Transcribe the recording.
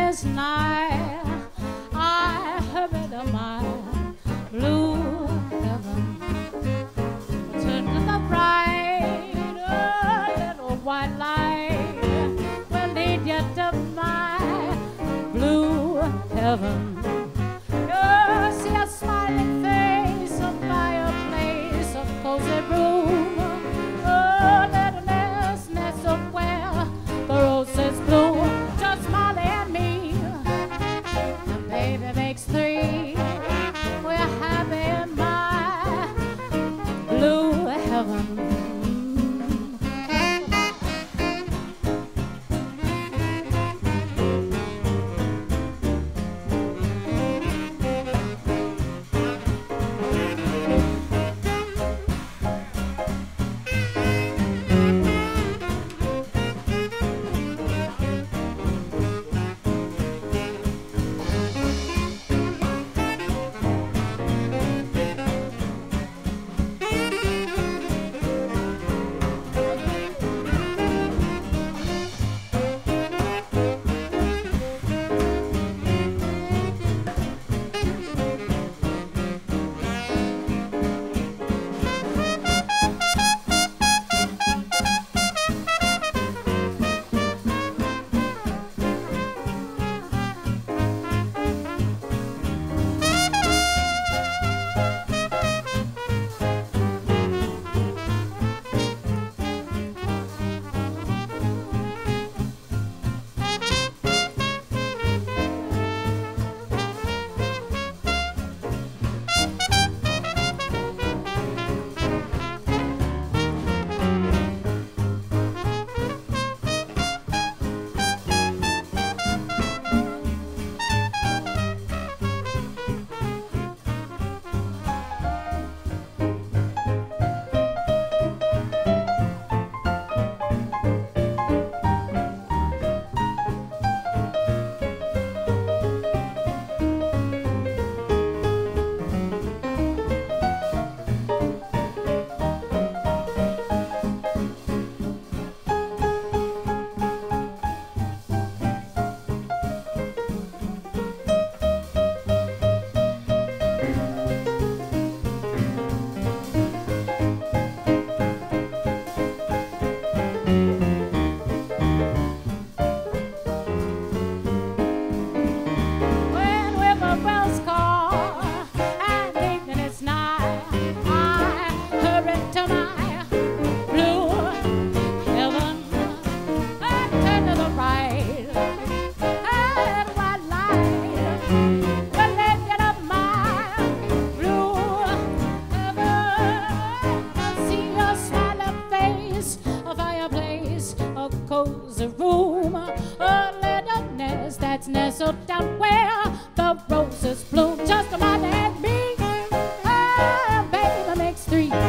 is nigh, I hurry to my blue heaven. Turn to the right, a little white light will lead you to my blue heaven. You'll see a smiling face, a fireplace, a cozy room, a little nest of where the roses bloom. Just Molly and me, and baby makes three. We're happy in my blue heaven. Nestled down where the roses bloom. Just a man and me, baby makes three.